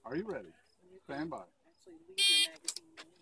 Are you ready? And you can Stand by. actually leave your magazine in.